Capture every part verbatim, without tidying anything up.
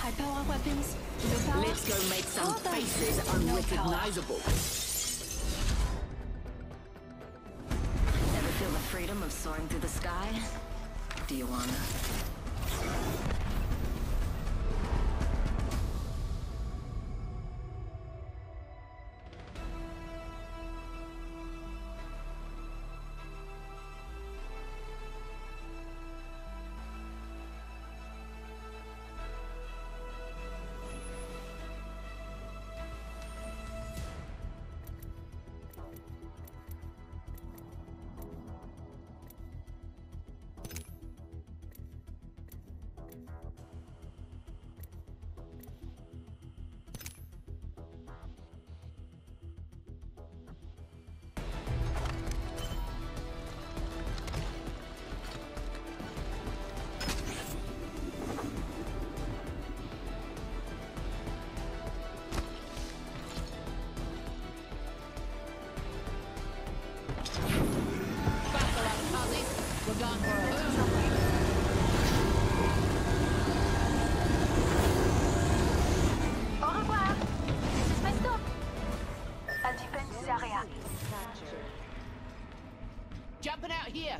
High-power weapons, low power. Let's go make some How about faces no unrecognizable. Ever feel the freedom of soaring through the sky? Do you wanna? We're gone for a Au revoir. This is my stop. I'll defend this area. jumping out here.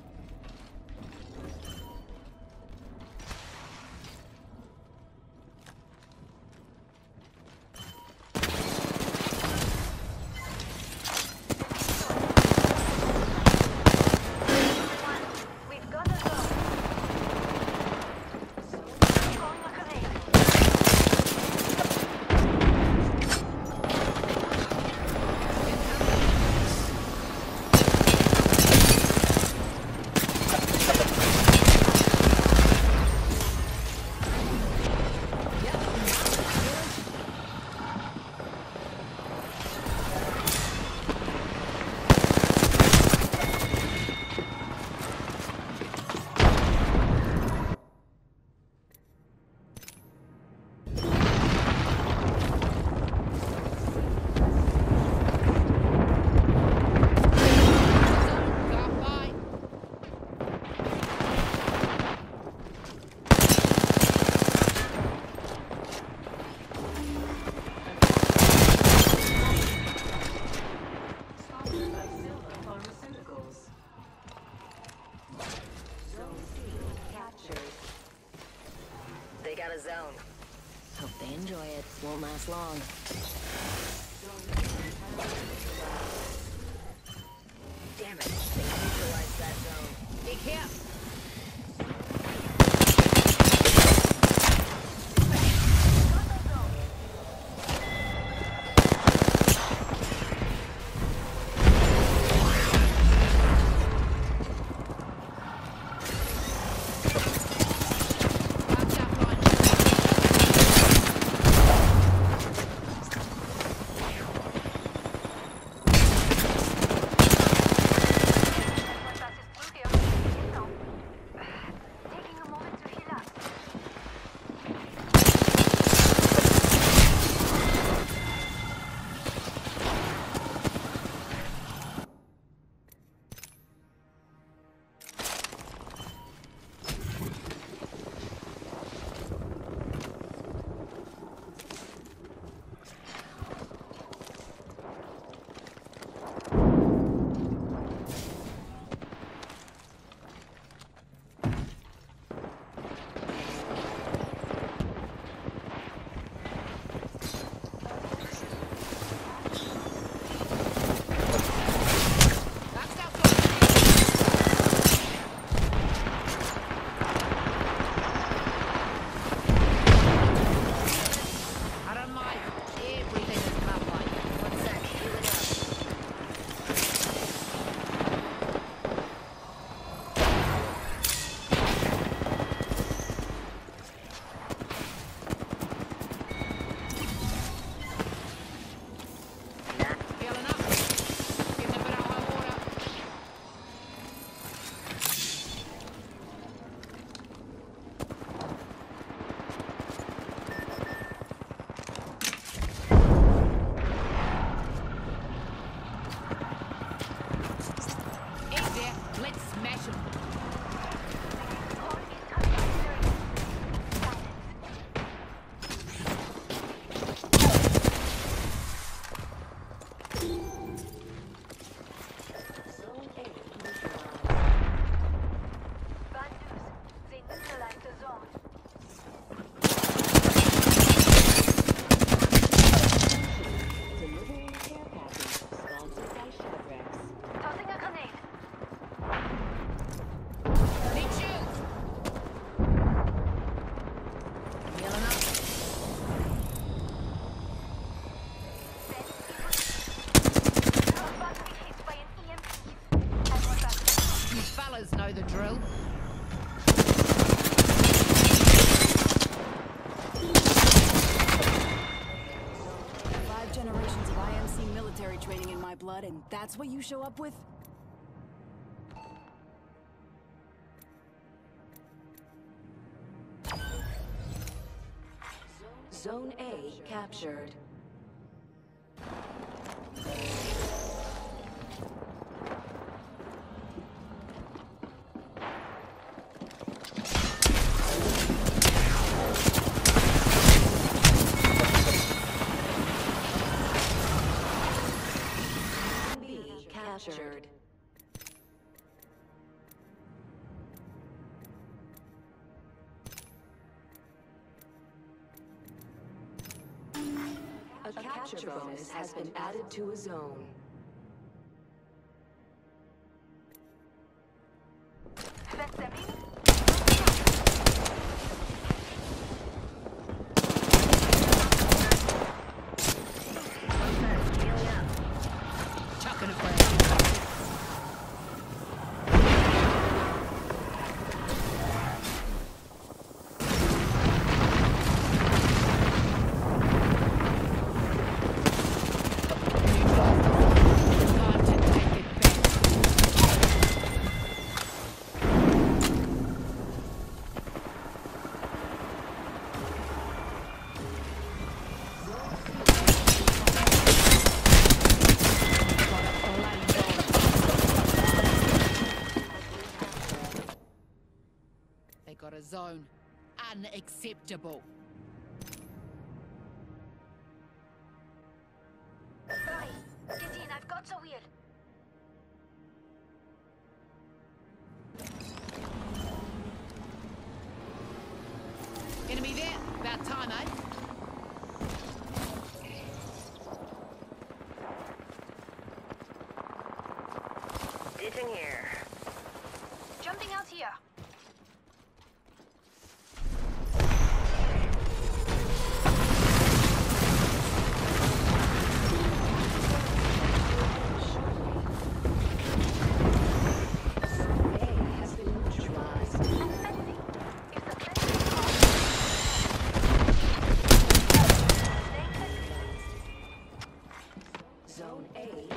They got a zone. Hope they enjoy it. Won't last long. Damn it. They neutralized that zone. Be careful. Passes through here. You know. blood and that's what you show up with? Zone A captured. B captured. A capture bonus has been added to a zone. Chucking a friend. They got a zone. Unacceptable. Hurry! Get in, I've got the wheel. Enemy there. About time, eh? Ditching here. Jumping out here. Zone A captured.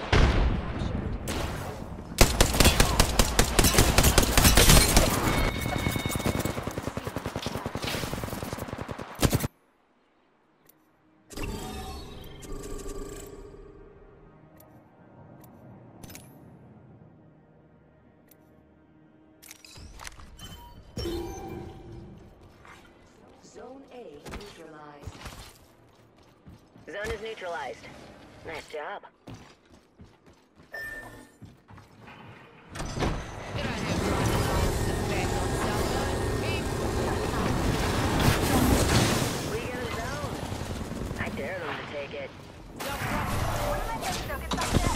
Zone A neutralized. Zone is neutralized. Nice job. You don't have to back on South. We get a zone. I dare them to take it. One of my friends took it like that.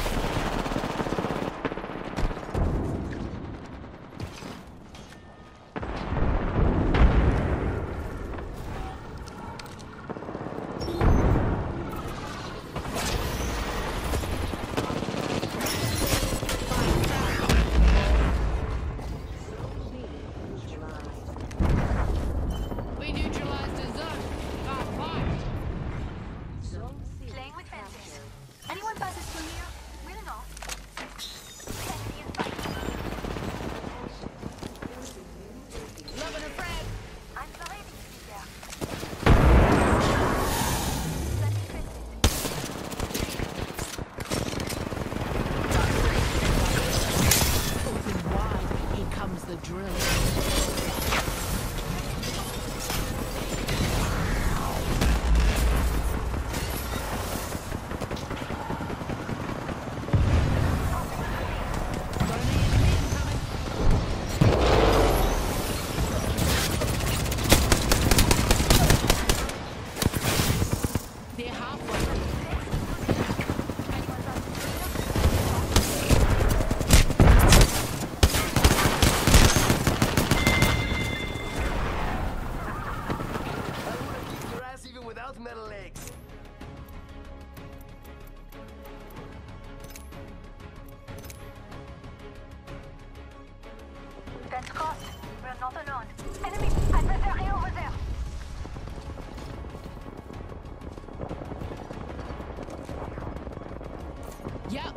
We neutralized a zone. God, fire. Zone C Playing with fences. captured. Anyone passes through here, we'll know. Enemy in sight. Loving a friend. I'm sorry to be there. Planting fences. Open wide. Here comes the drill. They're halfway. Your ass even without metal legs. Fence crossed. We're not alone. Enemy! Adversary over there! Yep,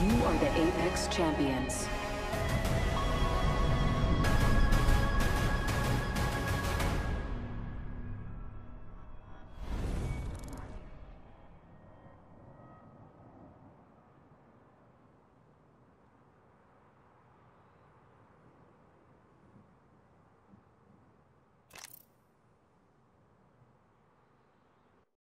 You are the Apex Champions.